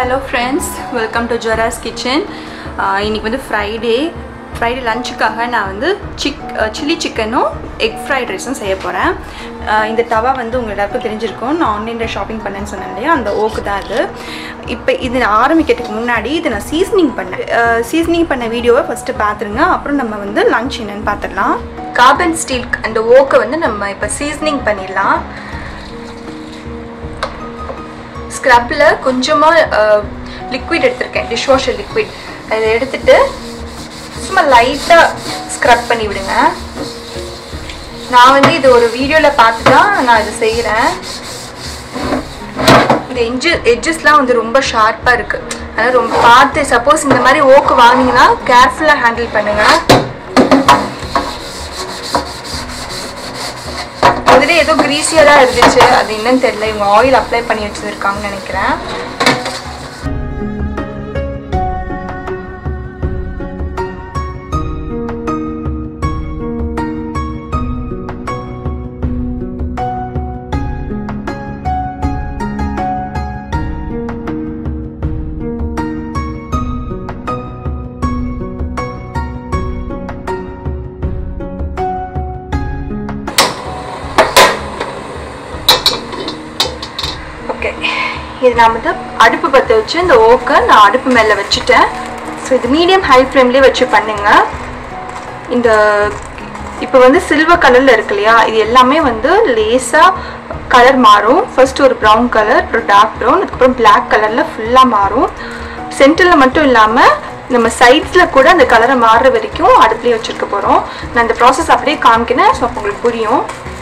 Hello friends, welcome to Jora's Kitchen. இன்னைக்கு வந்து Friday லஞ்சுக்காக நான் வந்து சில்லி சிக்கனும் எக் ஃப்ரைட் ரைஸும் செய்ய போகிறேன். இந்த தவா வந்து உங்களுக்கு எல்லாருக்கும் தெரிஞ்சிருக்கும். நான் ஆன்லைனில் ஷாப்பிங் பண்ணேன்னு சொன்னேன் இல்லையா, அந்த ஓக்கு தான் அது. இப்போ இது நான் ஆரம்பிக்கிறதுக்கு முன்னாடி இதை நான் சீசனிங் பண்ண வீடியோவை ஃபஸ்ட்டு பார்த்துருங்க. அப்புறம் நம்ம வந்து லஞ்ச் என்னன்னு பார்த்துடலாம். கார்பன் ஸ்டீல் அந்த ஓக்கை வந்து நம்ம இப்போ சீசனிங் பண்ணிடலாம். ஸ்க்ரப்பில் கொஞ்சமாக லிக்விட் எடுத்திருக்கேன், டிஷ்வாஷர் லிக்விட். அதை எடுத்துகிட்டு சும்மா லைட்டாக ஸ்க்ரப் பண்ணி விடுங்க. நான் வந்து இது ஒரு வீடியோவில் பார்த்து தான் நான் இது செய்கிறேன். இந்த எட்ஜஸ்லாம் வந்து ரொம்ப ஷார்ப்பாக இருக்குது. அதனால் ரொம்ப பார்த்து, சப்போஸ் இந்த மாதிரி ஓக்கு வாங்கினீங்கன்னா கேர்ஃபுல்லாக ஹேண்டில் பண்ணுங்கள். அதில் ஏதோ கிரீஸியாக தான் இருந்துச்சு, அது என்னன்னு தெரியல. இவங்க ஆயில் அப்ளை பண்ணி வச்சுருக்காங்கன்னு நினைக்கிறேன். ஓகே, இது நான் வந்து அடுப்பு பற்ற வச்சு இந்த ஓக்கை நான் அடுப்பு மேலே வச்சுட்டேன். ஸோ இது மீடியம் ஹை ஃப்ளேம்லேயே வச்சு பண்ணுங்க. இந்த இப்போ வந்து சில்வர் கலரில் இருக்கு இல்லையா, இது எல்லாமே வந்து லேசாக கலர் மாறும். ஃபர்ஸ்ட் ஒரு ப்ரௌன் கலர், அப்புறம் டார்க் ப்ரௌன், அதுக்கப்புறம் பிளாக் கலரில் ஃபுல்லாக மாறும். சென்டரில் மட்டும் இல்லாமல் நம்ம சைட்ஸில் கூட அந்த கலரை மாறுற வரைக்கும் அடுப்புலேயே வச்சுருக்க போகிறோம். நான் இந்த ப்ராசஸ் அப்படியே காமிக்கிறேன், ஸோ அப்போ உங்களுக்கு புரியும்.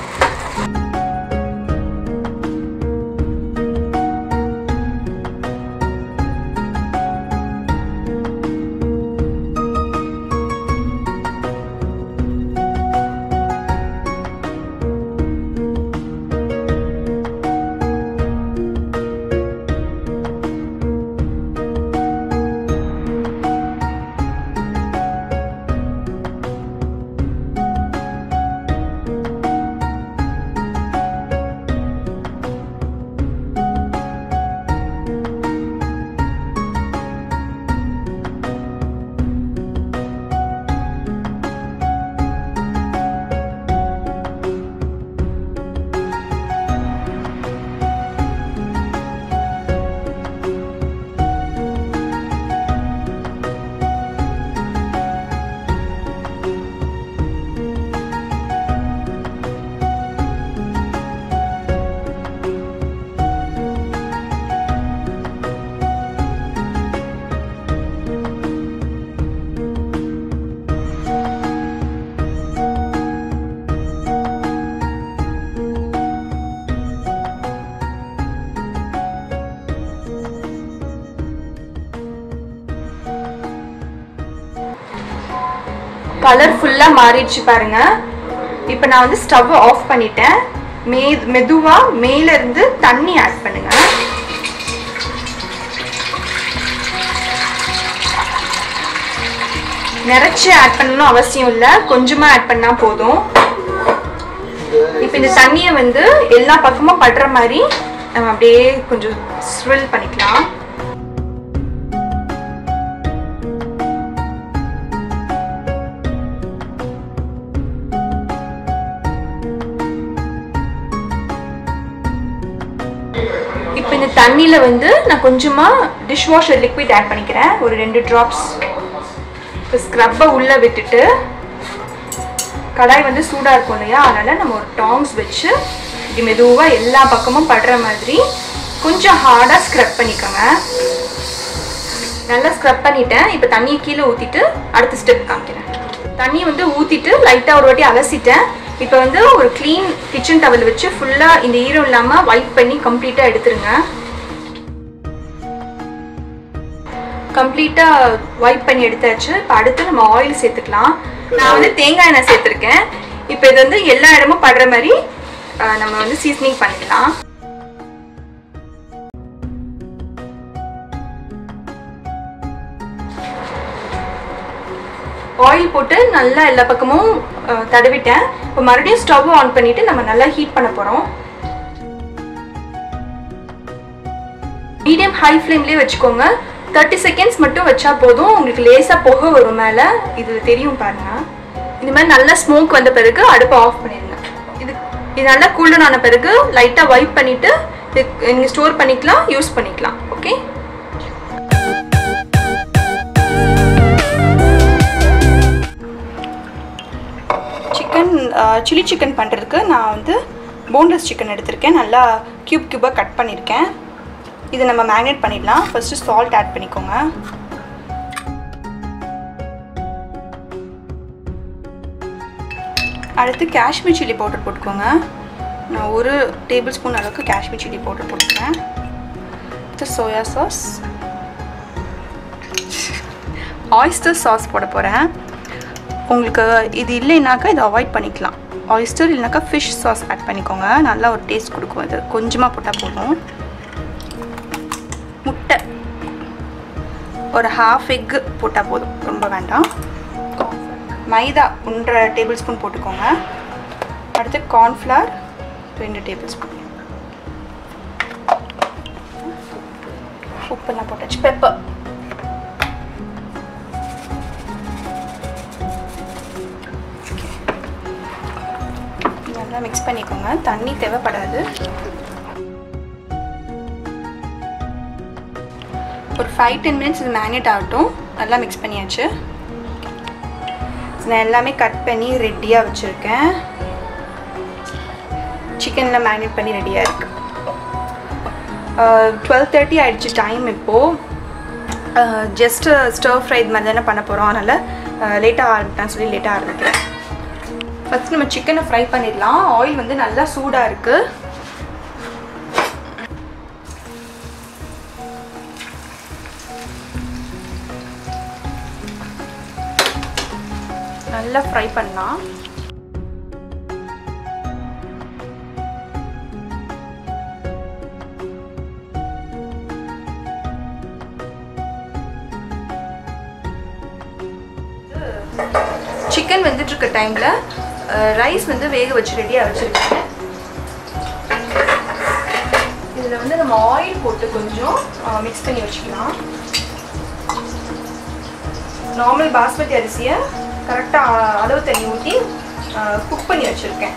கலர் ஃபுல்லாக மாறிடுச்சு பாருங்க. இப்போ நான் வந்து ஸ்டவ் ஆஃப் பண்ணிட்டேன். மெதுவாக மேலேருந்து தண்ணி ஆட் பண்ணுங்க. நிறைச்சி ஆட் பண்ணணும் அவசியம் இல்லை, கொஞ்சமாக ஆட் பண்ணால் போதும். இப்போ இந்த தண்ணியை வந்து எல்லா பக்கமும் படுற மாதிரி நம்ம அப்படியே கொஞ்சம் ஸ்வில் பண்ணிக்கலாம். இப்போ இந்த தண்ணியில் வந்து நான் கொஞ்சமாக டிஷ்வாஷர் லிக்விட் ஆட் பண்ணிக்கிறேன், ஒரு 2 ட்ராப்ஸ். இப்போ ஸ்க்ரப்பை உள்ளே விட்டுட்டு, கடாய் வந்து சூடாக இருக்கும் இல்லையா, அதனால் நம்ம ஒரு டாங்ஸ் வச்சு இப்படி மெதுவாக எல்லா பக்கமும் படுற மாதிரி கொஞ்சம் ஹார்டாக ஸ்க்ரப் பண்ணிக்கோங்க. நல்லா ஸ்க்ரப் பண்ணிட்டேன். இப்போ தண்ணியை கீழே ஊற்றிட்டு அடுத்த ஸ்டெப் காமிக்கிறேன். தண்ணியை வந்து ஊற்றிட்டு லைட்டாக ஒரு வாட்டி அலசிட்டேன். இப்போ வந்து ஒரு க்ளீன் கிச்சன் டவல் வச்சு ஃபுல்லாக இந்த ஈரம் இல்லாமல் வைப் பண்ணி கம்ப்ளீட்டாக எடுத்துருங்க. கம்ப்ளீட்டாக வைப் பண்ணி எடுத்தாச்சு. இப்போ அடுத்து நம்ம ஆயில் சேர்த்துக்கலாம். நான் வந்து தேங்காய் எண்ணெய் சேர்த்துருக்கேன். இப்போ இது வந்து எல்லா இடமும் படுற மாதிரி நம்ம வந்து சீசனிங் பண்ணிக்கலாம். ஆயில் போட்டு நல்லா எல்லா பக்கமும் தடவிட்டேன். இப்போ மறுபடியும் ஸ்டவ் ஆன் பண்ணிட்டு நம்ம நல்லா ஹீட் பண்ண போறோம். மீடியம் ஹை ஃப்ளேம்லேயே வச்சுக்கோங்க. 30 செகண்ட்ஸ் மட்டும் வச்சா போதும். உங்களுக்கு லேசாக புகை வரும் மேலே, இது தெரியும் பாருங்க. இந்த மாதிரி நல்லா ஸ்மோக் வந்த பிறகு அடுப்பை ஆஃப் பண்ணிடுங்க. இது நல்லா கூல்டன் ஆன பிறகு லைட்டாக வைப் பண்ணிவிட்டு நீங்கள் ஸ்டோர் பண்ணிக்கலாம், யூஸ் பண்ணிக்கலாம். ஓகே, சில்லி சிக்கன் பண்ணுறதுக்கு நான் வந்து போன்லெஸ் சிக்கன் எடுத்திருக்கேன். நல்லா க்யூபாக கட் பண்ணியிருக்கேன். இதை நம்ம மேரினேட் பண்ணிடலாம். ஃபஸ்ட்டு சால்ட் ஆட் பண்ணிக்கோங்க. அடுத்து காஷ்மீர் சில்லி பவுடர் போட்டுக்கோங்க. நான் 1 டேபிள் ஸ்பூன் அளவுக்கு காஷ்மீர் சில்லி பவுடர் போட்டுக்கிறேன். அடுத்து சோயா சாஸ், ஆயிஸ்டர் சாஸ் போட போகிறேன். உங்களுக்கு இது இல்லைனாக்கா இதை அவாய்ட் பண்ணிக்கலாம். ஆயிஸ்டர் இல்லைனாக்கா ஃபிஷ் சாஸ் ஆட் பண்ணிக்கோங்க. நல்லா ஒரு டேஸ்ட் கொடுக்கும். அது கொஞ்சமாக போட்டால் போதும். முட்டை ஒரு ½ எக்கு போட்டால் போதும், ரொம்ப வேண்டாம். மைதா 1.5 டேபிள் ஸ்பூன் போட்டுக்கோங்க. அடுத்து கார்ன்ஃப்ளவர் 2 டேபிள் ஸ்பூன். உப்பெல்லாம் போட்டாச்சு. பெப்பர், நல்லா மிக்ஸ் பண்ணிக்கோங்க. தண்ணி தேவைப்படாது. ஒரு 5-10 மினிட்ஸ் இது மேரினேட் ஆகட்டும். நல்லா மிக்ஸ் பண்ணியாச்சு. நான் எல்லாமே கட் பண்ணி ரெடியாக வச்சுருக்கேன். சிக்கனில் மேரினேட் பண்ணி ரெடியாக இருக்குது. 12:30 ஆகிடுச்சு டைம். இப்போது ஜஸ்ட்டு ஸ்டர் ஃப்ரை இது மாதிரி தானே பண்ண போகிறோம். அதனால் லேட்டாக ஆரம்பிட்டேன்னு சொல்லி லேட்டாக ஆரம்பிக்கிறேன். ஃபஸ்ட்டு நம்ம சிக்கனை ஃப்ரை பண்ணிடலாம். ஆயில் வந்து நல்லா சூடாக இருக்குது. நல்லா ஃப்ரை பண்ணலாம். சிக்கன் வந்துட்டு இருக்க டைமில் ரைஸ் வந்து வேக வச்சு ரெடியாக வச்சுருக்கேன். இதில் வந்து நம்ம ஆயில் போட்டு கொஞ்சம் மிக்ஸ் பண்ணி வச்சுக்கலாம். நார்மல் பாஸ்மதி அரிசியை கரெக்டாக அளவு தண்ணி ஊற்றி குக் பண்ணி வச்சுருக்கேன்.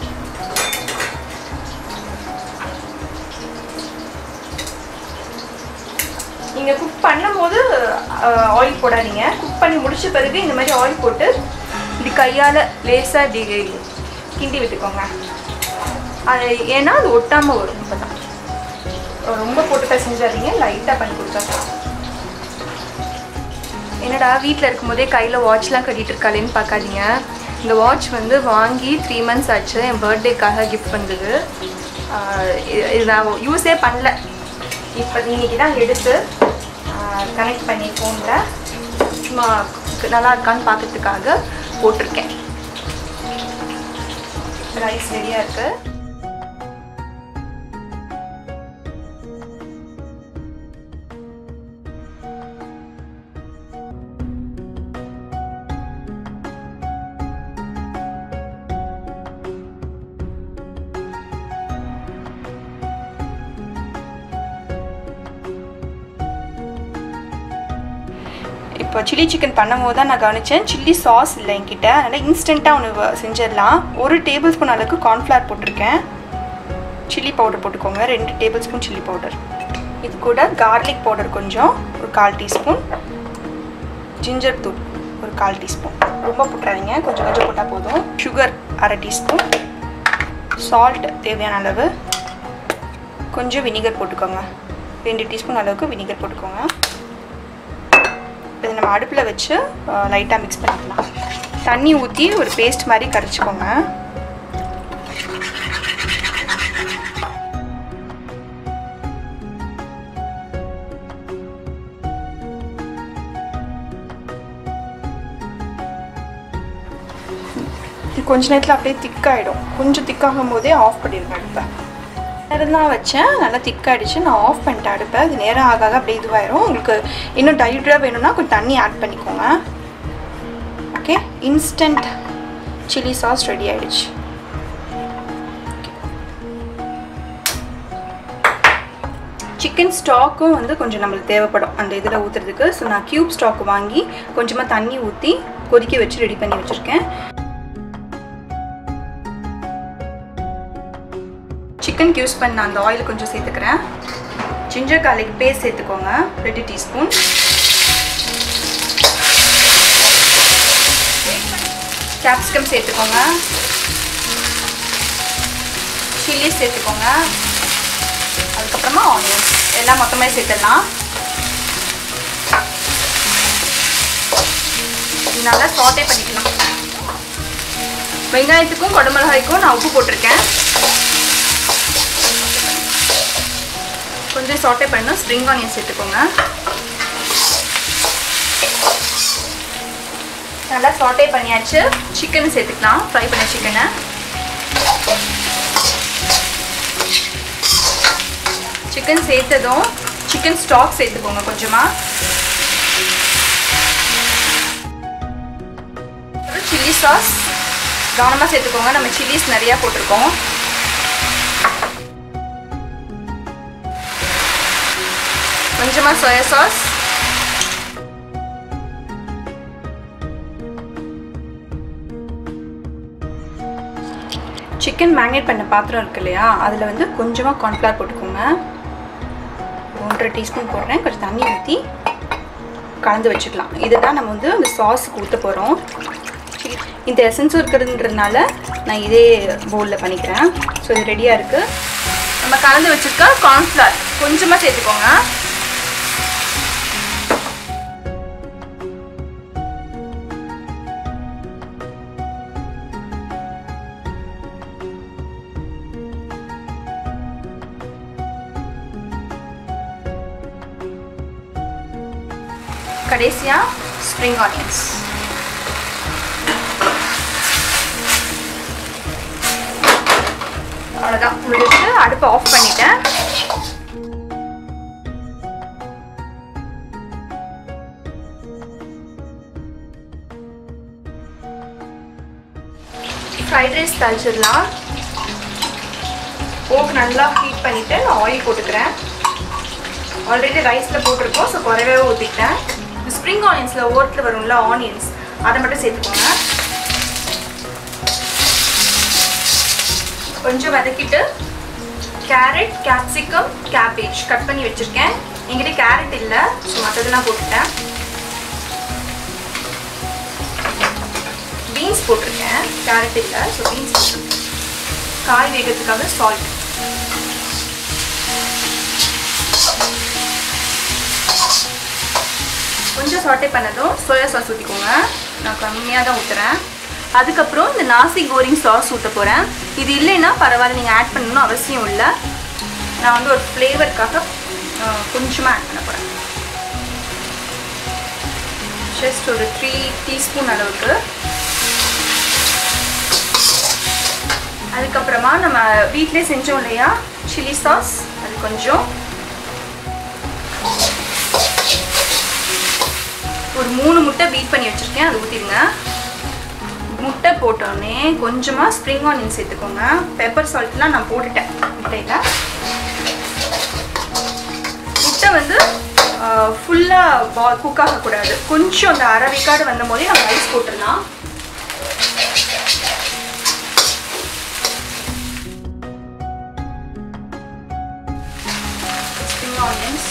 நீங்கள் குக் பண்ணும்போது ஆயில் போடாதீங்க. குக் பண்ணி முடிச்ச பிறகு இந்த மாதிரி ஆயில் போட்டு இப்படி கையால் லேசாக இப்படி கிண்டி விட்டுக்கோங்க. அது ஏன்னா அது ஒட்டாமல் வரும். இப்போ தான் ரொம்ப போட்டு செஞ்சாதீங்க, லைட்டாக பண்ணி கொடுத்தா. என்னடா வீட்டில் இருக்கும்போதே கையில் வாட்ச்லாம் கட்டிகிட்டு இருக்காளேன்னு பார்க்காதீங்க. இந்த வாட்ச் வந்து வாங்கி 3 மந்த்ஸ் ஆச்சு. என் பர்த்டேக்காக கிஃப்ட் பண்ணுறது. இது நான் யூஸே பண்ணல. இப்போ இன்றைக்கி தான் எடுத்து கனெக்ட் பண்ணி ஃபோனில் சும்மா நல்லா இருக்கான்னு பார்க்கறதுக்காக போட்டிருக்கேன். ரைஸ் ரெடியாக இருக்குது. இப்போ சில்லி சிக்கன் பண்ணும்போது தான் நான் கவனித்தேன், சில்லி சாஸ் இல்லை என்கிட்ட. அதனால் இன்ஸ்டண்ட்டாக ஒன்று செஞ்சிடலாம். 1 டேபிள் ஸ்பூன் அளவுக்கு கார்ன்ஃப்ளவர் போட்டிருக்கேன். சில்லி பவுடர் போட்டுக்கோங்க. 2 டேபிள் ஸ்பூன் சில்லி பவுடர். இது கூட கார்லிக் பவுடர் கொஞ்சம் ஒரு 1/4 டீஸ்பூன். ஜிஞ்சர் தூள் ஒரு 1/4 டீஸ்பூன். ரொம்ப போட்டுறாதீங்க, கொஞ்சம் கொஞ்சம் போட்டால் போதும். Sugar 1/2 teaspoon. சால்ட் தேவையான அளவு. கொஞ்சம் வினிகர் போட்டுக்கோங்க. 2 டீஸ்பூன் அளவுக்கு வினிகர் போட்டுக்கோங்க. இதை நம்ம அடுப்பில் வச்சு லைட்டாக மிக்ஸ் பண்ணிக்கலாம். தண்ணி ஊற்றி ஒரு பேஸ்ட் மாதிரி கரைச்சிக்கோங்க. கொஞ்ச நேரத்தில் அப்படியே திக்காயிடும். கொஞ்சம் திக்காகும் போதே ஆஃப் பண்ணிடுங்க அடுப்பை. நேரம் தான் வச்சேன், நல்லா திக்காயிடுச்சு. நான் ஆஃப் பண்ணிட்டேன் அடுப்பை. அது நேரம் ஆக அப்படியே இதுவாயிரும். உங்களுக்கு இன்னும் டைல்யூட்டாக வேணும்னா கொஞ்சம் தண்ணி ஆட் பண்ணிக்கோங்க. Okay, instant chilli sauce ready ஆகிடுச்சு. சிக்கன் ஸ்டாக்கும் வந்து கொஞ்சம் நம்மளுக்கு தேவைப்படும் அந்த இதில் ஊற்றுறதுக்கு. ஸோ நான் க்யூப் ஸ்டாக் வாங்கி கொஞ்சமாக தண்ணி ஊற்றி கொதிக்க வச்சு ரெடி பண்ணி வச்சுருக்கேன். சிக்கனுக்கு யூஸ் பண்ண அந்த ஆயில் கொஞ்சம் சேர்த்துக்கிறேன். ஜிஞ்சர் கார்லிக் பேஸ்ட் சேர்த்துக்கோங்க 2 டீஸ்பூன். கேப்சிகம் சேர்த்துக்கோங்க. சில்லி சேர்த்துக்கோங்க. அதுக்கப்புறமா ஆனியன்ஸ் எல்லாம் மொத்தமாக சேர்த்துடலாம். நல்லா சாட்டே பண்ணிக்கலாம். வெங்காயத்துக்கும் குடமிளகாய்க்கும் நான் உப்பு போட்டிருக்கேன். கொஞ்சம் சாட்டே பண்ணணும். ஸ்ப்ரிங் ஆனியன் சேர்த்துக்கோங்க. நல்லா சாட்டே பண்ணியாச்சு. சிக்கன் சேர்த்துக்கலாம். ஃப்ரை பண்ண சிக்கனை சிக்கன் சேர்த்ததும் சிக்கன் ஸ்டாக் சேர்த்துக்கோங்க கொஞ்சமாக. சில்லி சாஸ் கவனமாக சேர்த்துக்கோங்க. நம்ம சில்லிஸ் நிறையா போட்டிருக்கோம். கொஞ்சமாக சோயா சாஸ். சிக்கன் மேரினேட் பண்ண பாத்திரம் இருக்கு இல்லையா, அதில் வந்து கொஞ்சமாக கார்ன்ஃப்ளவர் போட்டுக்கோங்க. 1.5 டீஸ்பூன் போடுறேன். கொஞ்சம் தண்ணி ஊற்றி கலந்து வச்சுக்கலாம். இதுதான் நம்ம வந்து அந்த சாஸுக்கு ஊற்ற போகிறோம். இந்த எசன்ஸும் இருக்கிறதுன்றதுனால நான் இதே பவுலில் பண்ணிக்கிறேன். ஸோ இது ரெடியாக இருக்குது. நம்ம கலந்து வச்சுருக்க கார்ன்ஃப்ளவர் கொஞ்சமாக சேர்த்துக்கோங்க. கடைசியாக ஸ்ப்ரிங் ஆனியன்ஸ். அவ்வளோதான் முடிச்சு அடுப்பை ஆஃப் பண்ணிட்டேன். ஃப்ரைட் ரைஸ் தாளிச்சிடலாம். ஓக் நல்லா ஹீட் பண்ணிவிட்டு நான் ஆயில் போட்டுக்கிறேன். ஆல்ரெடி ரைஸில் போட்டிருக்கோம். ஸோ குறைவே ஊற்றிக்கிட்டேன். ஸ்ப்ரிங் ஆனியன்ஸில் ஓட்டில் வரும்ல ஆனியன்ஸ், அதை மட்டும் சேர்த்துக்கோங்க. கொஞ்சம் வதக்கிட்டு கேரட், கேப்சிகம், கேபேஜ் கட் பண்ணி வச்சுருக்கேன். என்கிட்ட கேரட் இல்லை, ஸோ மற்றதெல்லாம் போட்டுட்டேன். பீன்ஸ் போட்டிருக்கேன். கேரட் இல்லை, ஸோ பீன்ஸ் போட்டிருக்கேன். காய் வேகிறதுக்காக சால்ட். கொஞ்சம் சாட்டே பண்ணதும் சோயா சாஸ் ஊற்றிக்கோங்க. நான் கம்மியாக தான் ஊற்றுறேன். அதுக்கப்புறம் இந்த நாசி கோரிங் சாஸ் ஊற்ற போகிறேன். இது இல்லைன்னா பரவாயில்ல, நீங்கள் ஆட் பண்ணணும்னு அவசியம் இல்லை. நான் வந்து ஒரு ஃப்ளேவருக்காக கொஞ்சமாக ஆட் பண்ண போகிறேன். ஜஸ்ட் ஒரு 3 டீஸ்பூன் அளவுக்கு. அதுக்கப்புறமா நம்ம வீட்டிலே செஞ்சோம் இல்லையா சில்லி சாஸ், அது கொஞ்சம். ஒரு 3 முட்டை பீட் பண்ணி வச்சுருக்கேன், அது ஊற்றிடுங்க. முட்டை போட்டோடனே கொஞ்சமாக ஸ்ப்ரிங் ஆனியன் சேர்த்துக்கோங்க. பெப்பர் சால்ட்லாம் நான் போட்டுட்டேன் முட்டையில். முட்டை வந்து ஃபுல்லாக குக் ஆகக்கூடாது. கொஞ்சம் அந்த அரை விக்காடு வந்த போதே நம்ம ரைஸ் போட்டுடலாம். ஸ்ப்ரிங் ஆனியன்ஸ்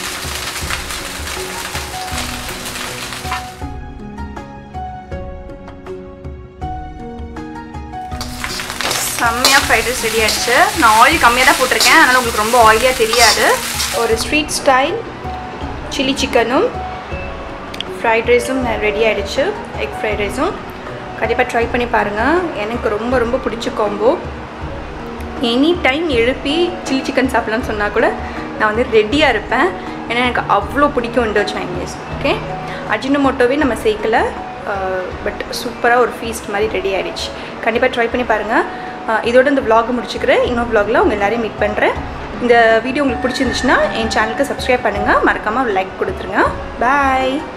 செம்மையாக ஃப்ரைட் ரைஸ் ரெடி ஆகிடுச்சு. நான் ஆயில் கம்மியாக தான் போட்டிருக்கேன், அதனால் உங்களுக்கு ரொம்ப ஆயிலியாக தெரியாது. ஒரு ஸ்ட்ரீட் ஸ்டைல் சில்லி சிக்கனும் ஃப்ரைட் ரைஸும் ரெடி ஆகிடுச்சு. எக் ஃப்ரைட் ரைஸும் கண்டிப்பாக ட்ரை பண்ணி பாருங்கள். எனக்கு ரொம்ப ரொம்ப பிடிச்ச காம்போ. எனி டைம் எழுப்பி சில்லி சிக்கன் சாப்பிட்லான்னு சொன்னால் கூட நான் வந்து ரெடியாக இருப்பேன். ஏன்னா எனக்கு அவ்வளோ பிடிக்கும் இண்டோ சைனீஸ். ஓகே, அஜினோமோட்டோவே நம்ம சேர்க்கலை, பட் சூப்பராக ஒரு ஃபீஸ்ட் மாதிரி ரெடி ஆகிடுச்சு. கண்டிப்பாக ட்ரை பண்ணி பாருங்கள். இதோட இந்த vlog முடிச்சுக்கிறேன். இன்னொரு vlogல உங்கள் எல்லாரையும் மீட் பண்ணுறேன். இந்த வீடியோ உங்களுக்கு பிடிச்சிருந்துச்சுன்னா என் சேனலுக்கு சப்ஸ்கிரைப் பண்ணுங்கள். மறக்காமல் லைக் கொடுத்துருங்க. பாய்.